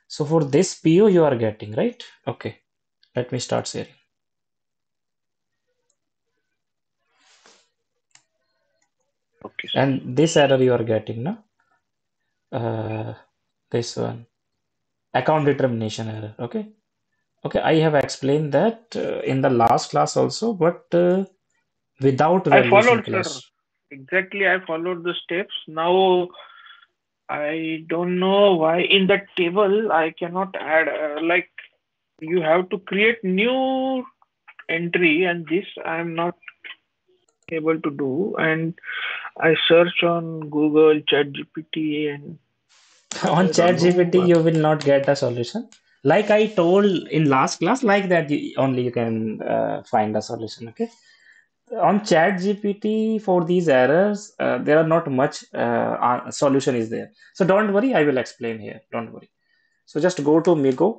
So for this PO you are getting, right? Okay, let me start sharing. Okay, sir. And this error you are getting, no? This one, account determination error. Okay. Okay, I have explained that in the last class also, but without I valuation followed, sir. class. Exactly, I followed the steps. Now I don't know why in the table I cannot add like you have to create new entry, and this I'm not able to do. And I search on Google, ChatGPT, and On I don't know ChatGPT, what. you will not get a solution. Like I told in last class, like that only you can find a solution. Okay. On ChatGPT for these errors, there are not much solution is there. So don't worry, I will explain here. Don't worry. So just go to Migo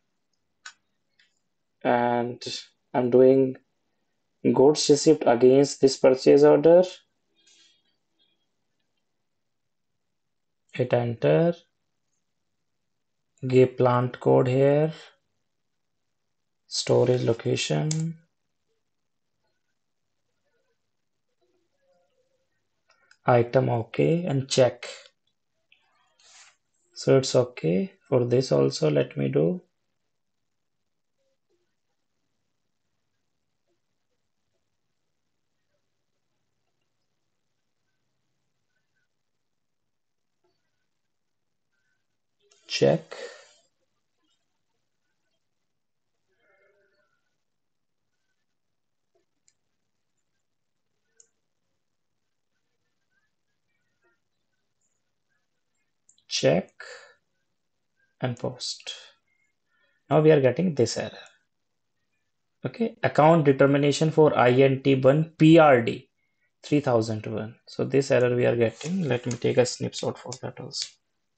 and I'm doing goods receipt against this purchase order. Hit enter. Give plant code here. Storage location. Item okay and check. So it's okay. For this also let me do check. Check and post. Now we are getting this error. Okay, account determination for INT1 PRD 3001. So this error we are getting. Let me take a snapshot for that also.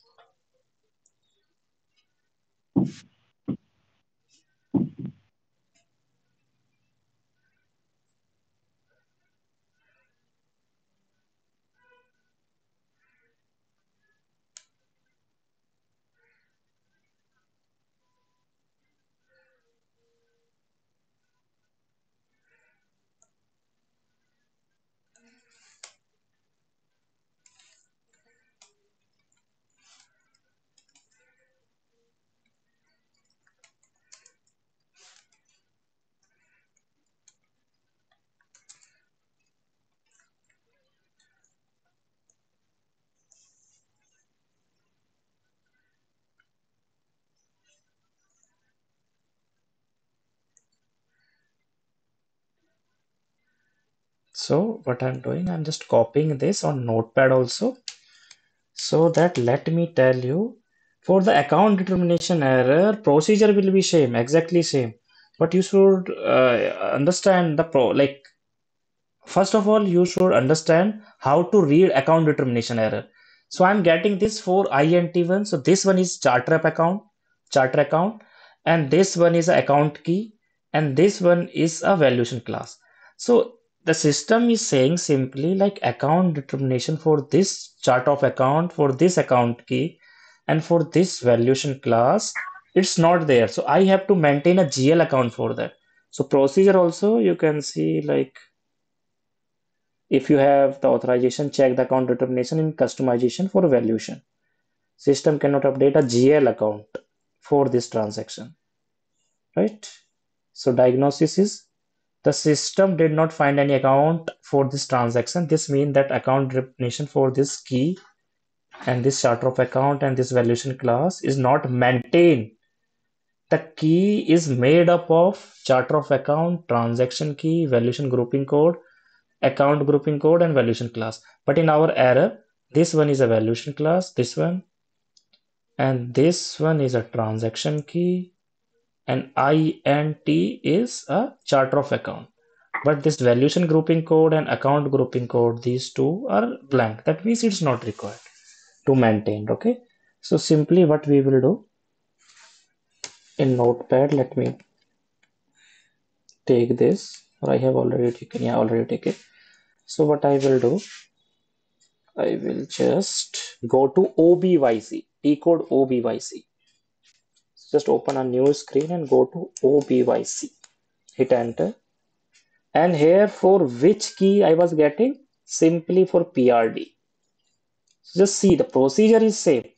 So what I'm doing, I'm just copying this on Notepad also. So that let me tell you, for the account determination error, procedure will be same, exactly same. But you should understand the like first of all, you should understand how to read account determination error. So I'm getting this for INT1. So this one is charter account, and this one is a account key, and this one is a valuation class. So the system is saying simply like account determination for this chart of account, for this account key, and for this valuation class, it's not there. So I have to maintain a GL account for that. So procedure also you can see like if you have the authorization, check the account determination in customization for valuation. System cannot update a GL account for this transaction, right? So diagnosis is the system did not find any account for this transaction. This means that account determination for this key and this charter of account and this valuation class is not maintained. The key is made up of charter of account, transaction key, valuation grouping code, account grouping code and valuation class. But in our error, this one is a valuation class, this one, and this one is a transaction key, and INT is a charter of account. But this valuation grouping code and account grouping code, these two are blank. That means it's not required to maintain. Okay. So simply what we will do in Notepad, let me take this, or I have already taken, yeah, already taken. So what I will do, I will just go to OBYC, decode OBYC. Just open a new screen and go to OBYC. Hit enter. And here for which key I was getting? Simply for PRD. So just see the procedure is same.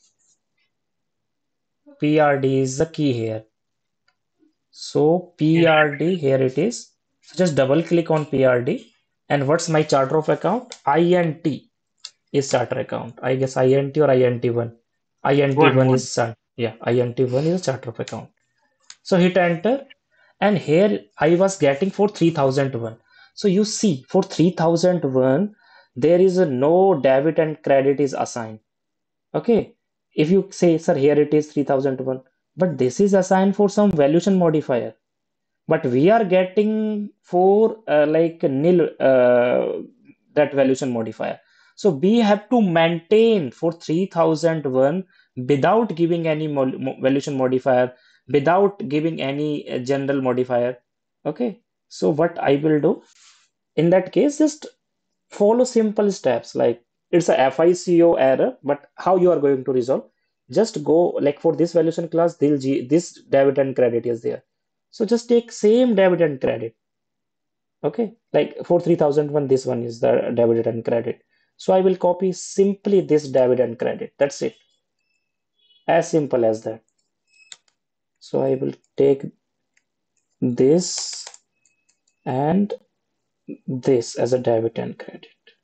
PRD is the key here. So PRD, here it is. So just double click on PRD. And what's my charter of account? INT is charter account. I guess INT or INT1. INT1 One. is yeah, INT1 is a charter of account. So hit enter, and here I was getting for 3001. So you see for 3001 there is a no debit and credit is assigned. Okay, if you say sir here it is 3001, but this is assigned for some valuation modifier, but we are getting for like nil that valuation modifier. So we have to maintain for 3001 without giving any valuation modifier, without giving any general modifier. Okay, so what I will do in that case, just follow simple steps. Like it's a FICO error, but how you are going to resolve? Just go like for this valuation class, this debit and credit is there. So just take same debit and credit. Okay, like for 3001, this one is the debit and credit. So I will copy simply this debit and credit. That's it. As simple as that. So I will take this and this as a debit and credit.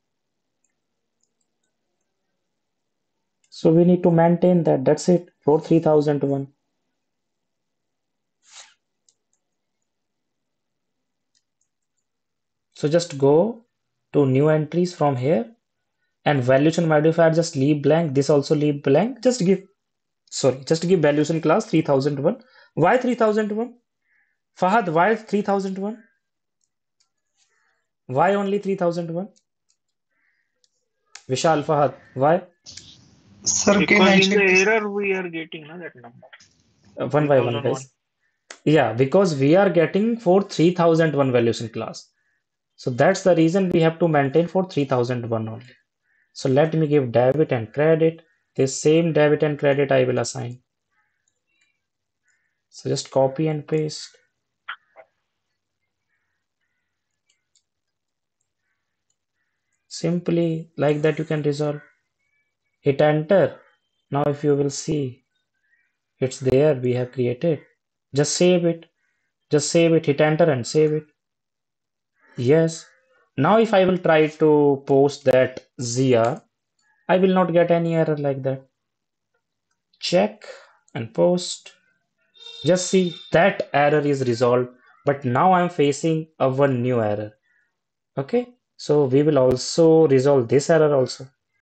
So we need to maintain that. That's it for 3001. So just go to new entries from here, and valuation modifier just leave blank. This also leave blank. Just give valuation class 3001. Why 3001? Fahad, why 3001? Why only 3001? Vishal, Fahad, why? Sir, can Because I in the check this? error we are getting that number One by one, 3001. guys. Yeah, because we are getting for 3001 valuation class. So that's the reason we have to maintain for 3001 only. So let me give debit and credit. This same debit and credit I will assign. So just copy and paste. Simply like that you can resolve. Hit enter. Now if you will see, it's there, we have created. Just save it. Just save it, hit enter and save it. Yes. Now if I will try to post that ZR, I will not get any error like that. Check and post. Just see that error is resolved, but now I'm facing a one new error. Okay, so we will also resolve this error also.